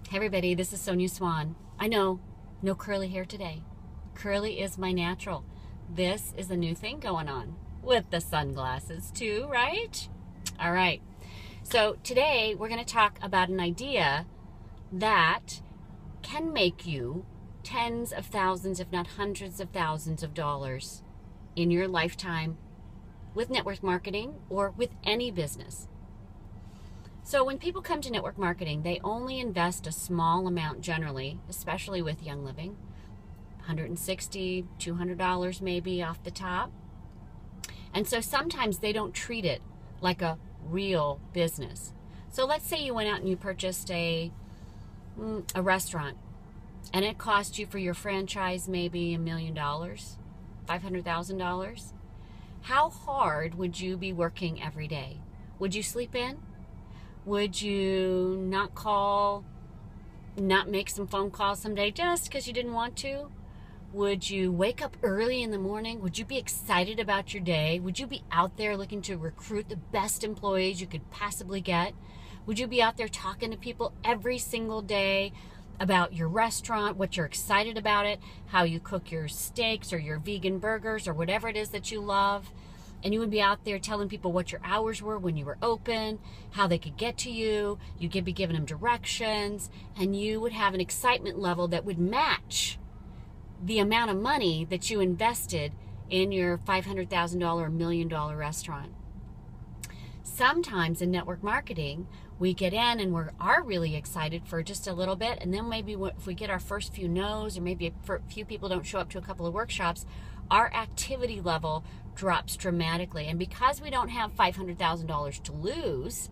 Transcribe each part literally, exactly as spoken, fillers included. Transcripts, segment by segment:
Hey everybody, this is Sonia Swan. I know, no curly hair today. Curly is my natural. This is a new thing going on with the sunglasses too, right? All right. So today we're going to talk about an idea that can make you tens of thousands, if not hundreds of thousands of dollars in your lifetime with network marketing or with any business. So when people come to network marketing, they only invest a small amount generally, especially with Young Living, one hundred sixty dollars, two hundred dollars maybe off the top. And so sometimes they don't treat it like a real business. So let's say you went out and you purchased a, a restaurant and it cost you for your franchise maybe a million dollars, five hundred thousand dollars. How hard would you be working every day? Would you sleep in? Would you not call, not make some phone calls someday just because you didn't want to? Would you wake up early in the morning? Would you be excited about your day? Would you be out there looking to recruit the best employees you could possibly get? Would you be out there talking to people every single day about your restaurant, what you're excited about it, how you cook your steaks or your vegan burgers or whatever it is that you love? And you would be out there telling people what your hours were when you were open, how they could get to you. You could be giving them directions, and you would have an excitement level that would match the amount of money that you invested in your five hundred thousand dollars or million dollar restaurant. Sometimes in network marketing, we get in and we are really excited for just a little bit, and then maybe if we get our first few no's, or maybe a few people don't show up to a couple of workshops, our activity level drops dramatically. And because we don't have five hundred thousand dollars to lose,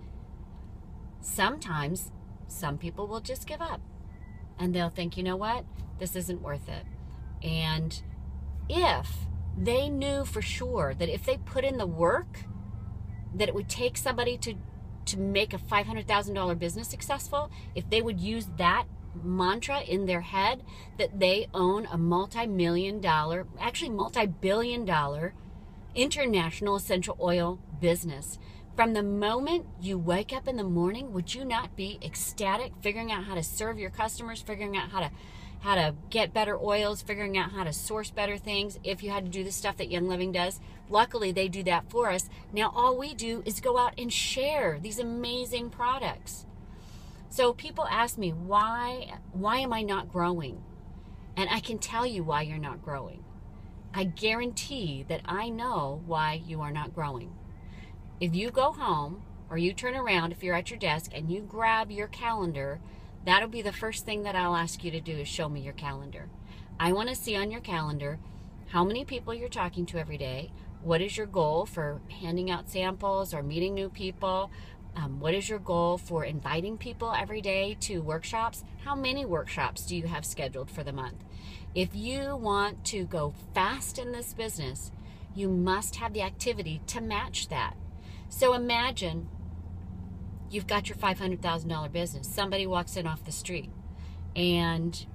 sometimes some people will just give up. And they'll think, you know what, this isn't worth it. And if they knew for sure that if they put in the work, that it would take somebody to, to make a five hundred thousand dollars business successful, if they would use that mantra in their head, that they own a multi-million dollar, actually multi-billion dollar international essential oil business. From the moment you wake up in the morning, would you not be ecstatic, figuring out how to serve your customers, figuring out how to how to get better oils, figuring out how to source better things if you had to do the stuff that Young Living does? Luckily, they do that for us. Now, all we do is go out and share these amazing products. So people ask me, why, why am I not growing? And I can tell you why you're not growing. I guarantee that I know why you are not growing. If you go home or you turn around, if you're at your desk and you grab your calendar, that'll be the first thing that I'll ask you to do is show me your calendar. I want to see on your calendar how many people you're talking to every day. What is your goal for handing out samples or meeting new people? Um, what is your goal for inviting people every day to workshops? How many workshops do you have scheduled for the month? If you want to go fast in this business, you must have the activity to match that. So imagine you've got your five hundred thousand dollars business. Somebody walks in off the street and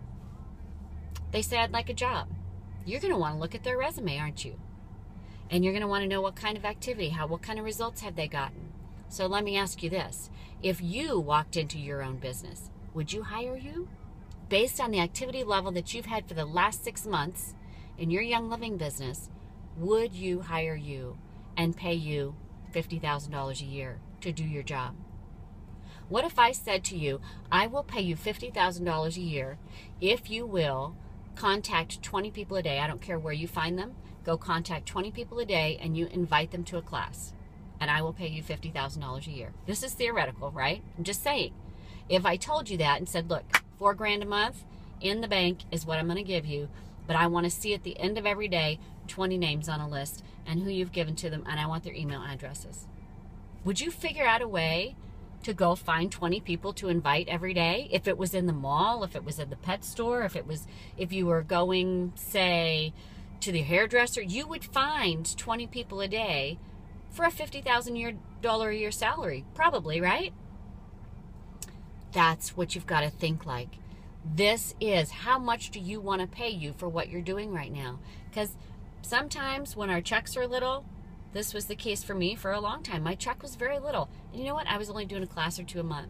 they say, I'd like a job. You're going to want to look at their resume, aren't you? And you're going to want to know what kind of activity, how, what kind of results have they gotten? So let me ask you this. If you walked into your own business, would you hire you? Based on the activity level that you've had for the last six months in your Young Living business, would you hire you and pay you fifty thousand dollars a year to do your job? What if I said to you, I will pay you fifty thousand dollars a year if you will contact twenty people a day. I don't care where you find them. Go contact twenty people a day and you invite them to a class. And I will pay you fifty thousand dollars a year. This is theoretical, right? I'm just saying. If I told you that and said, look, four grand a month in the bank is what I'm going to give you, but I want to see at the end of every day twenty names on a list and who you've given to them, and I want their email addresses. Would you figure out a way to go find twenty people to invite every day? If it was in the mall, if it was at the pet store, if it was, if you were going, say, to the hairdresser, you would find twenty people a day for a fifty thousand dollars a year salary, probably, right? That's what you've got to think like. This is how much do you want to pay you for what you're doing right now? Because sometimes when our checks are little, this was the case for me for a long time. My check was very little. And you know what? I was only doing a class or two a month.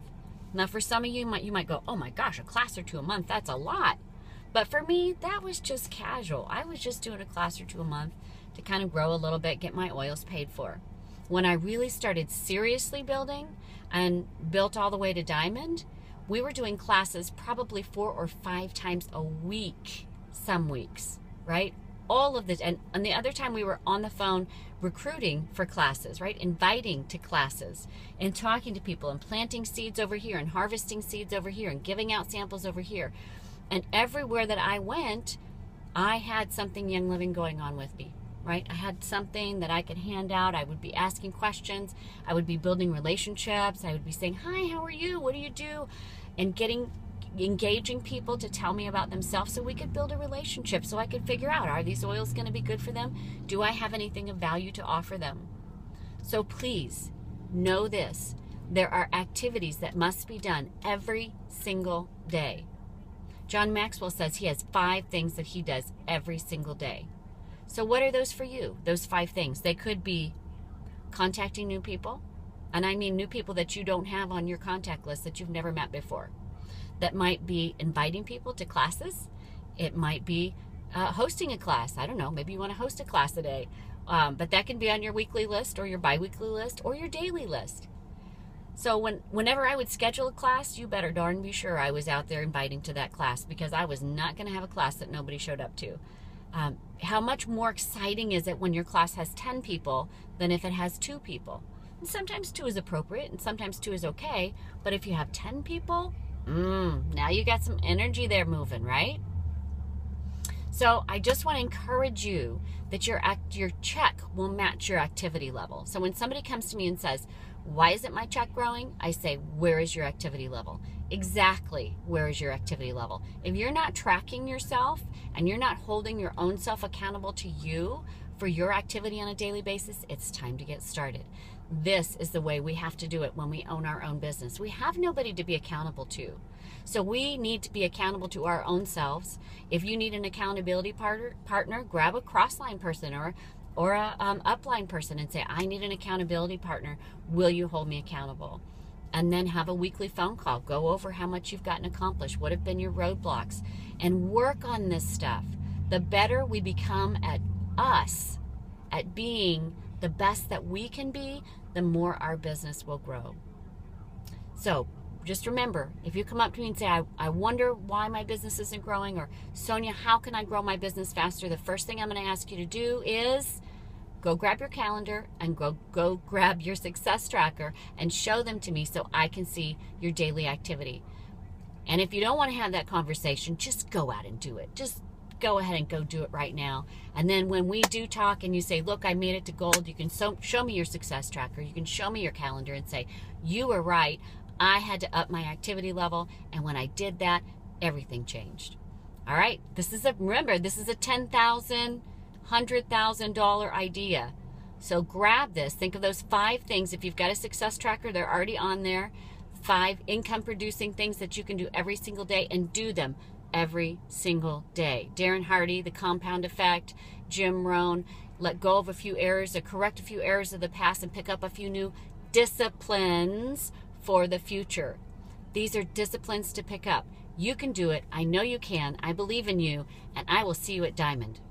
Now, for some of you, you might, you might go, oh my gosh, a class or two a month, that's a lot. But for me, that was just casual. I was just doing a class or two a month to kind of grow a little bit, get my oils paid for. When I really started seriously building and built all the way to diamond, we were doing classes probably four or five times a week, some weeks, right? All of this. And, and the other time we were on the phone recruiting for classes, right? Inviting to classes and talking to people and planting seeds over here and harvesting seeds over here and giving out samples over here. And everywhere that I went, I had something Young Living going on with me, right? I had something that I could hand out. I would be asking questions. I would be building relationships. I would be saying, hi, how are you? What do you do? And getting, engaging people to tell me about themselves so we could build a relationship, so I could figure out, are these oils going to be good for them? Do I have anything of value to offer them? So please know this. There are activities that must be done every single day. John Maxwell says he has five things that he does every single day. So what are those for you? Those five things. They could be contacting new people. And I mean new people that you don't have on your contact list, that you've never met before. That might be inviting people to classes. It might be uh, hosting a class. I don't know. Maybe you want to host a class a day. Um, but that can be on your weekly list or your bi-weekly list or your daily list. So when, whenever I would schedule a class, you better darn be sure I was out there inviting to that class, because I was not going to have a class that nobody showed up to. Um, how much more exciting is it when your class has ten people than if it has two people? And sometimes two is appropriate and sometimes two is okay. But if you have ten people, mm, now you got some energy there moving, right? So I just want to encourage you that your act, your check will match your activity level. So when somebody comes to me and says, why isn't my check growing? I say, where is your activity level? Exactly, where is your activity level? If you're not tracking yourself and you're not holding your own self accountable to you for your activity on a daily basis, it's time to get started. This is the way we have to do it when we own our own business. We have nobody to be accountable to. So we need to be accountable to our own selves. If you need an accountability partner, partner grab a crossline person or or a um, upline person and say, I need an accountability partner. Will you hold me accountable? And then have a weekly phone call. Go over how much you've gotten accomplished. What have been your roadblocks? And work on this stuff. The better we become at us, at being the best that we can be, the more our business will grow. So just remember, if you come up to me and say, I, I wonder why my business isn't growing, or Sonia, how can I grow my business faster? The first thing I'm going to ask you to do is go grab your calendar and go, go grab your success tracker and show them to me so I can see your daily activity. And if you don't want to have that conversation, just go out and do it. Just go ahead and go do it right now. And then when we do talk and you say, look, I made it to gold, you can so, show me your success tracker. You can show me your calendar and say, you were right. I had to up my activity level. And when I did that, everything changed. All right. This is a, remember, this is a ten thousand dollars, one hundred thousand dollars idea. So grab this. Think of those five things. If you've got a success tracker, they're already on there. Five income producing things that you can do every single day, and do them every single day. Darren Hardy, The Compound Effect, Jim Rohn, let go of a few errors, or correct a few errors of the past and pick up a few new disciplines for the future. These are disciplines to pick up. You can do it. I know you can. I believe in you, and I will see you at Diamond.